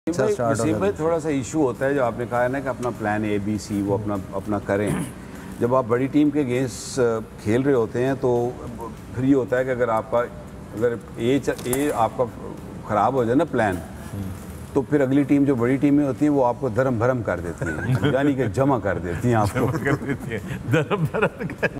वसीम भाई थोड़ा सा इशू होता है जो आपने कहा है ना कि अपना प्लान ए बी सी वो अपना करें। जब आप बड़ी टीम के अगेंस्ट खेल रहे होते हैं तो फिर ये होता है कि अगर ए आपका ख़राब हो जाए ना प्लान, तो फिर अगली टीम जो बड़ी टीमें होती हैं वो आपको धर्म भरम कर देती हैं, यानी कि जमा कर देती हैं आपको।